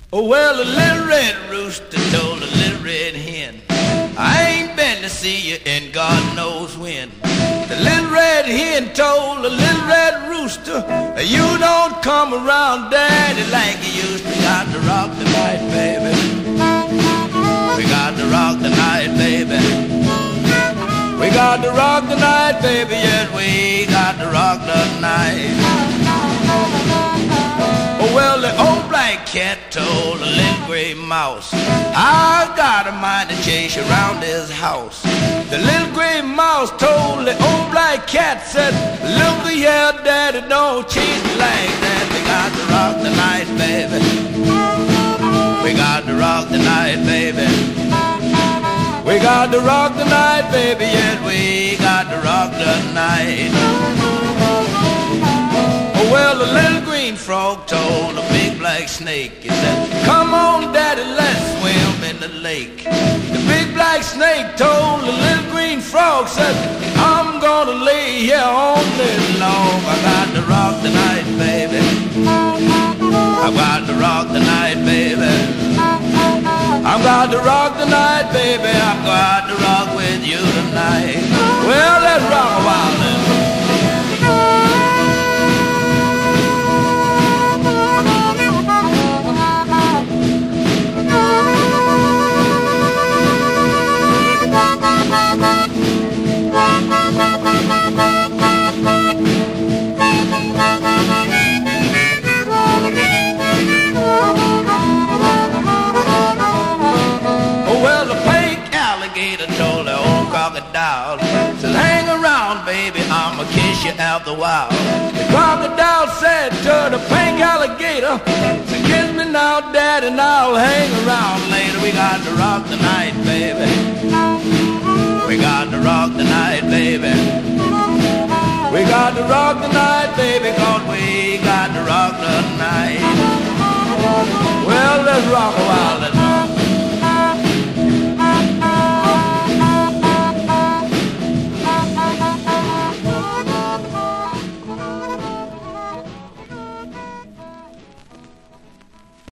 Oh, well, a little red rooster told a little red hen, I ain't been to see you in God knows when. The little red hen told the little red rooster, you don't come around, Daddy, like you used to. We got to rock the night, baby. We got to rock the night, baby. We got to rock the night, baby. Yes, we got to rock the night. Oh, well, the old black cat told the little gray mouse, I got a mind to chase you around this house. The little gray mouse told the old black cat, said, look here, Daddy, don't chase me like that. We got to rock the night, baby. We got to rock the night, baby. We got to rock the night, baby. Yes, we got to rock the night. Oh, well, the little green frog told the big black snake, he said, come on, Daddy, let's swim in the lake. The big black snake told the little green frog, said, I'm gonna lay here all day long. I got to rock the night, baby. I got to rock the night, baby. I've got to rock the night, baby. I've got to rock with you tonight. Well, let's rock a while then. Said, hang around, baby, I'ma kiss you out the wild. The crocodile said to the pink alligator, said, kiss me now, Daddy, and I'll hang around later. We got to rock the night, baby. We got to rock the night, baby. We got to rock the night, baby, 'cause we got to rock the night. Well, let's rock a while.